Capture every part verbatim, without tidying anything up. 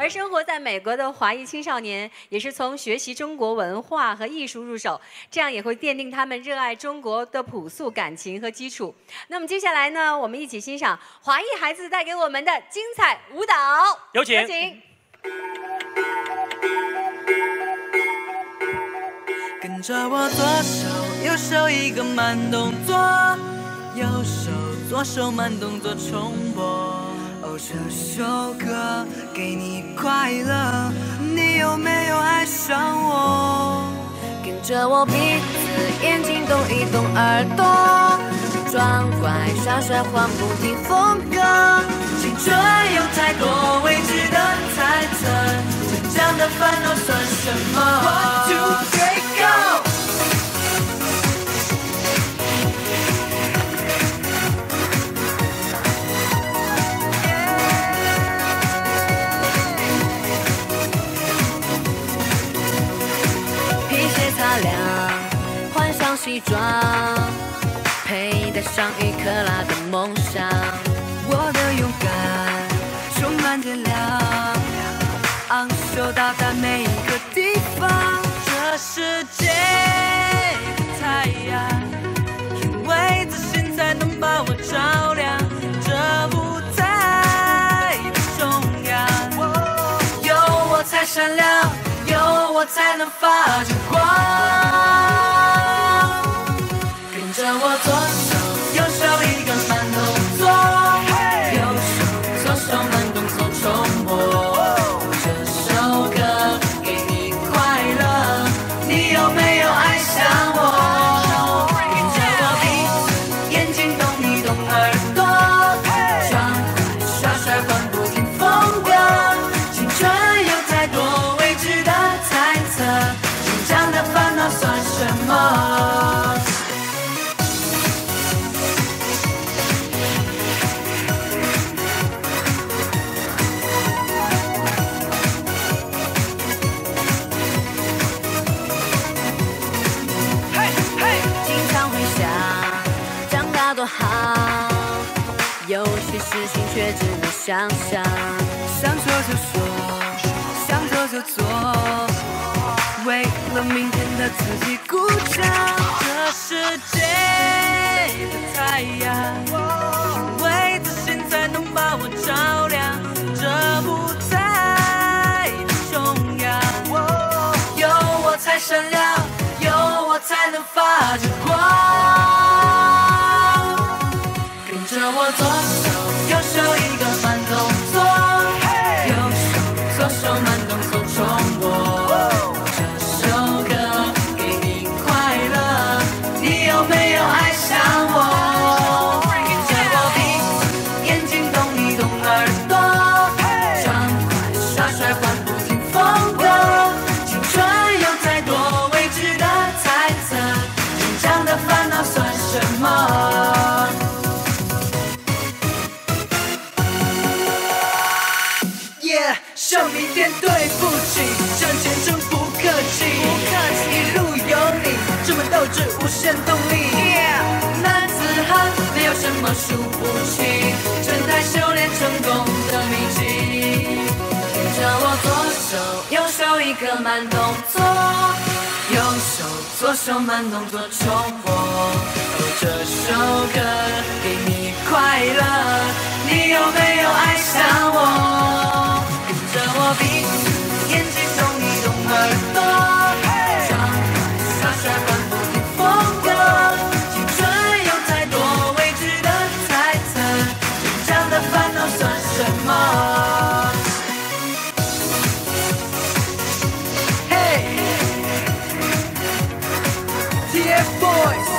而生活在美国的华裔青少年，也是从学习中国文化和艺术入手，这样也会奠定他们热爱中国的朴素感情和基础。那么接下来呢，我们一起欣赏华裔孩子带给我们的精彩舞蹈， 有请。 有请。 跟着我左手右手一个慢动作，右手左手慢动作重播。哦，这首歌给你快乐，你有没有爱上我？ 跟着我鼻子眼睛动一动耳朵，装乖耍帅换不停风格。 青春有太多未知的猜测，成长的烦恼算什么 ？One two three go！ 皮鞋擦亮，换上西装，佩戴上一克拉的梦想。 我的勇敢充满电量，昂首到达每一个地方。这世界的太阳，因为自信才能把我照亮。这舞台的中央，有我才闪亮，有我才能发着光。跟着我左手右手一个慢动作。 手慢动作重播，这首歌给你快乐，你有没有爱上我？跟着我鼻子眼睛动一动耳朵，装乖耍帅换不停风格。青春有太多未知的猜测，成长的烦恼算什么？ 多好，有些事情却只能想象。 想做就说，想做就做，为了明天的自己鼓掌。这世界的太阳，因为自信才能把我照亮。这舞台的中央，有我才闪亮，有我才能发着光。 跟着我左手右手一个慢动作，右手左手慢动作重播。这首歌给你快乐，你有没有爱上我？跟着我鼻子眼睛动一动耳朵，装乖耍帅换不停风格。青春有太多未知的猜测，成长的烦恼算什么？ 向你点对不起，向前真不客气，不客气，一路有你，充满斗志，无限动力。Yeah， 男子汉没有什么输不起，真才修炼成功的秘籍。跟着我左手右手一个慢动作，右手左手慢动作重播。哦，这首歌给你快乐，你有没有爱上我？ 跟着我鼻子眼睛动一动耳朵，装乖耍帅换不停风格。青春有太多未知的猜测，成长的烦恼算什么？嘿 ，T F Boys。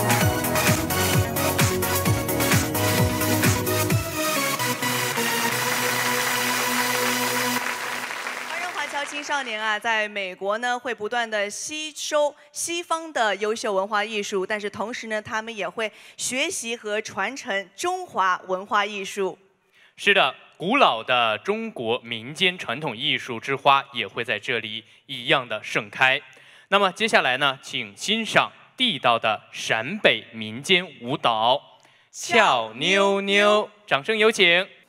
青少年啊，在美国呢会不断的吸收西方的优秀文化艺术，但是同时呢，他们也会学习和传承中华文化艺术。 是的，古老的中国民间传统艺术之花也会在这里一样的盛开。那么接下来呢，请欣赏地道的陕北民间舞蹈《俏妞妞》，掌声有请。